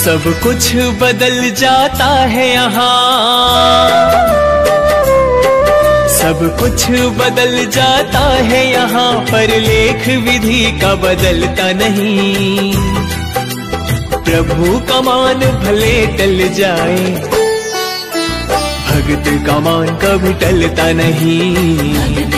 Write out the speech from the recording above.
सब कुछ बदल जाता है यहाँ, सब कुछ बदल जाता है यहाँ, पर लेख विधि का बदलता नहीं। प्रभु का मान भले टल जाए, भक्त का मान कभी टलता नहीं।